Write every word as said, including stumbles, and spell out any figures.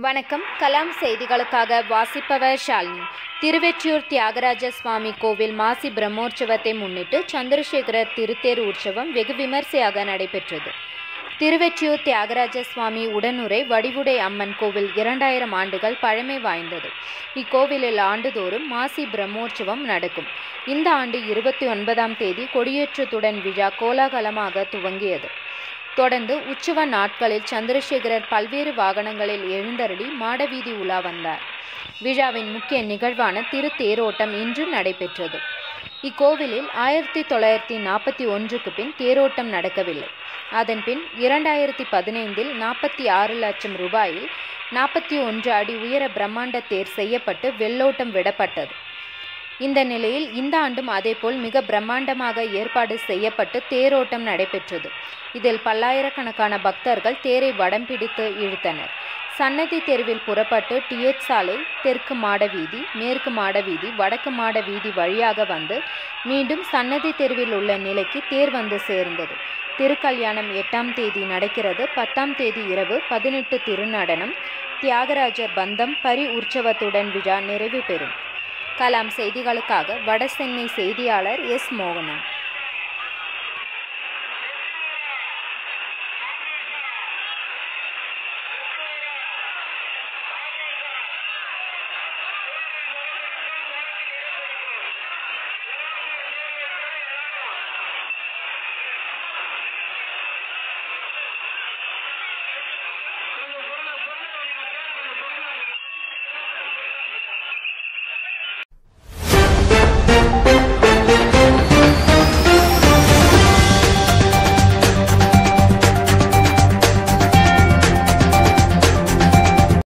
வணக்கம். கலாம் செய்திகளுக்காக வாசிப்பவர் ஷாலினி. திருவெற்றியூர் தியாகராஜ சுவாமி கோவில் மாசி பிரம்மோற்சவத்தை முன்னிட்டு சந்திரசேகரர் திருத்தேர் உற்சவம் வெகு விமர்சையாக நடைபெற்றது. திருவெற்றியூர் தியாகராஜ சுவாமி உடனுரை வடிவுடை அம்மன் கோவில் இரண்டாயிரம் ஆண்டுகள் பழமை வாய்ந்தது. இக்கோவிலில் ஆண்டுதோறும் மாசி பிரம்மோற்சவம் நடக்கும். இந்த ஆண்டு இருபத்தி ஒன்பதாம் தேதி கொடியேற்றத்துடன் விழா கோலாகலமாக துவங்கியது. தொடர்ந்து உற்சவ நாட்களில் சந்திரசேகரர் பல்வேறு வாகனங்களில் எழுந்தருளி மாடவீதி உலா வந்தார். விழாவின் முக்கிய நிகழ்வான திருத்தேரோட்டம் இன்று நடைபெற்றது. இக்கோவிலில் ஆயிரத்தி தொள்ளாயிரத்தி நாற்பத்தி ஒன்றுக்கு பின் தேரோட்டம் நடக்கவில்லை. அதன் பின் இரண்டாயிரத்தி பதினைந்தில் நாற்பத்தி ஆறு லட்சம் ரூபாயில் நாற்பத்தி ஒன்று அடி உயர பிரம்மாண்ட தேர் செய்யப்பட்டு வெள்ளோட்டம் விடப்பட்டது. இந்த நிலையில் இந்த ஆண்டும் அதேபோல் மிக பிரம்மாண்டமாக ஏற்பாடு செய்யப்பட்டு தேரோட்டம் நடைபெற்றது. இதில் பல்லாயிரக்கணக்கான பக்தர்கள் தேரை வடம் பிடித்து இழுத்தனர். சன்னதி தெருவில் புறப்பட்டு டிஎச் சாலை, தெற்கு மாடவீதி, மேற்கு மாடவீதி, வடக்கு மாட வீதி வழியாக வந்து மீண்டும் சன்னதி தெருவில் உள்ள நிலைக்கு தேர் வந்து சேர்ந்தது. திருக்கல்யாணம் எட்டாம் தேதி நடக்கிறது. பத்தாம் தேதி இரவு பதினெட்டு திருநடனம், தியாகராஜர் பந்தம், பரி உற்சவத்துடன் விழா நிறைவு பெறும். கலாம் செய்திகளுக்காக வட சென்னை செய்தியாளர் எஸ் மோகனா.